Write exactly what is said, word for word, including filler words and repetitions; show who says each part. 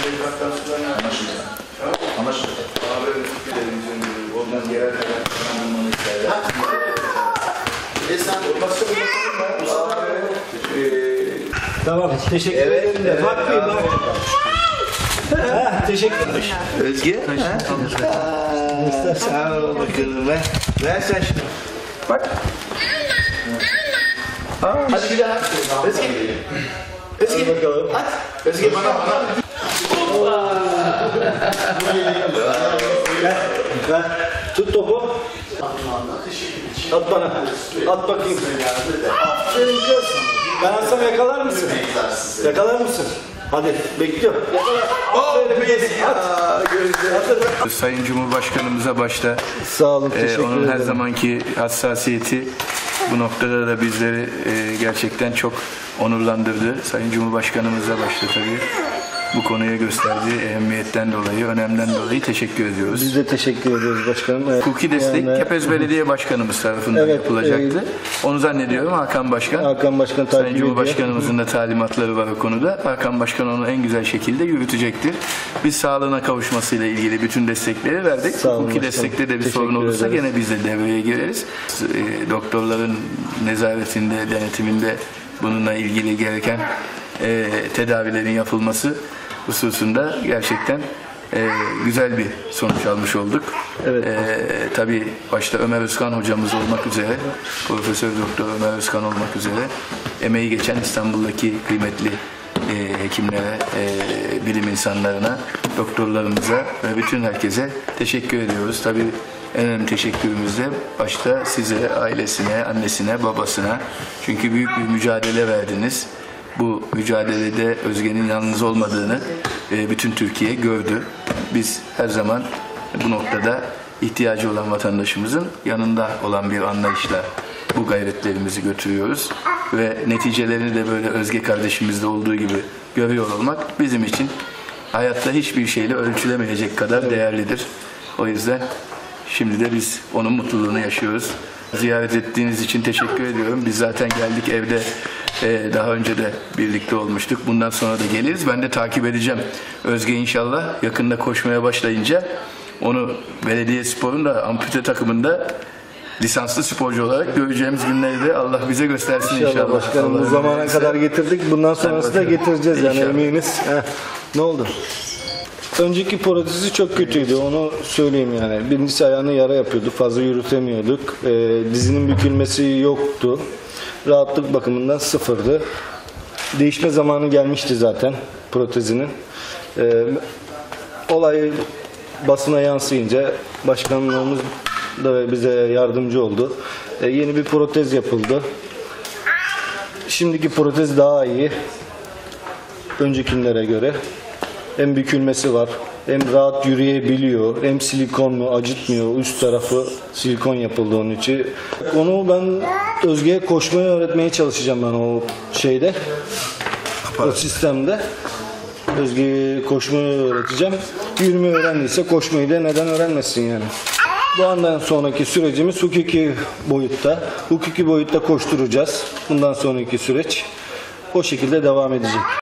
Speaker 1: Anlaşıldı. Haberin televizyon gibi, ondan yerel kanalını isterler. E sen olmazsa
Speaker 2: Tamam, teşekkür ederim de. Bak bir bak. Ha, teşekkür ederim.
Speaker 1: Özge? Ha? Sağ ol bakalım be. Ver sen şunu. Bak. Hadi bir daha. Özge. Özge.
Speaker 2: Bakalım.
Speaker 1: At. Özge bana bana.
Speaker 2: Ver, ver. Tut topu. At bana. At bakayım. Aferin kız. Ben atsam yakalar mısın? Yakalar mısın? Hadi bekliyorum. Aferin kız. At.
Speaker 3: Sayın Cumhurbaşkanımıza başta
Speaker 2: Sağ olun, teşekkür
Speaker 3: e, onun
Speaker 2: ederim.
Speaker 3: her zamanki hassasiyeti bu noktada da bizleri e, gerçekten çok onurlandırdı. Sayın Cumhurbaşkanımıza başta tabii bu konuya gösterdiği ehemmiyetten dolayı, önemden dolayı teşekkür ediyoruz.
Speaker 2: Biz de teşekkür ediyoruz başkanım.
Speaker 3: Hukuki destek
Speaker 2: Yani-
Speaker 3: Kepez Belediye Başkanımız tarafından
Speaker 2: Evet,
Speaker 3: yapılacaktı. Onu zannediyorum Hakan Başkan.
Speaker 2: Hakan Başkan takip
Speaker 3: Sayın
Speaker 2: ediyor.
Speaker 3: Cumhurbaşkanımızın da talimatları var o konuda. Hakan Başkan onu en güzel şekilde yürütecektir. Biz sağlığına kavuşmasıyla ilgili bütün destekleri verdik.
Speaker 2: Sağ olun
Speaker 3: Hukuki
Speaker 2: başkanım.
Speaker 3: destekte de bir
Speaker 2: Teşekkür
Speaker 3: sorun olursa
Speaker 2: ederiz.
Speaker 3: gene biz de devreye gireriz. E, doktorların nezaretinde, denetiminde bununla ilgili gereken e, tedavilerin yapılması hususunda gerçekten e, güzel bir sonuç almış olduk.
Speaker 2: Evet.
Speaker 3: E, tabii başta Ömer Özkan hocamız olmak üzere, Profesör Doktor Ömer Özkan olmak üzere emeği geçen İstanbul'daki kıymetli e, hekimlere, e, bilim insanlarına, doktorlarımıza ve bütün herkese teşekkür ediyoruz. Tabii en önemli teşekkürümüz de başta size, ailesine, annesine, babasına. Çünkü büyük bir mücadele verdiniz. Bu mücadelede Özge'nin yalnız olmadığını e, bütün Türkiye gördü. Biz her zaman bu noktada ihtiyacı olan vatandaşımızın yanında olan bir anlayışla bu gayretlerimizi götürüyoruz. Ve neticelerini de böyle Özge kardeşimizde olduğu gibi görüyor olmak bizim için hayatta hiçbir şeyle ölçülemeyecek kadar değerlidir. O yüzden şimdi de biz onun mutluluğunu yaşıyoruz. Ziyaret ettiğiniz için teşekkür ediyorum. Biz zaten geldik, evde e, daha önce de birlikte olmuştuk. Bundan sonra da geliriz. Ben de takip edeceğim. Özge inşallah yakında koşmaya başlayınca onu belediye sporun da ampute takımında lisanslı sporcu olarak göreceğimiz günleri de Allah bize göstersin inşallah.
Speaker 2: İnşallah başkanım, bu
Speaker 3: Allah
Speaker 2: zamana
Speaker 3: izin
Speaker 2: kadar
Speaker 3: verirse.
Speaker 2: getirdik. Bundan sonrası da getireceğiz yani,
Speaker 3: İnşallah.
Speaker 2: eminiz. Heh. Ne oldu? Önceki protezi çok kötüydü, onu söyleyeyim yani. Birincisi ayağını yara yapıyordu, fazla yürütemiyorduk. Ee, dizinin bükülmesi yoktu. Rahatlık bakımından sıfırdı. Değişme zamanı gelmişti zaten protezinin. Ee, olay basına yansıyınca başkanlığımız da bize yardımcı oldu. Ee, yeni bir protez yapıldı. Şimdiki protez daha iyi. Öncekilere göre. Hem bükülmesi var, hem rahat yürüyebiliyor, hem silikonlu, acıtmıyor. Üst tarafı silikon yapıldı onun için. Onu ben Özge'ye koşmayı öğretmeye çalışacağım ben o şeyde, o sistemde. Özge'ye koşmayı öğreteceğim. Yürümeyi öğrendiyse koşmayı da neden öğrenmesin yani. Bu andan sonraki sürecimiz hukuki boyutta. Hukuki boyutta koşturacağız. Bundan sonraki süreç o şekilde devam edecek.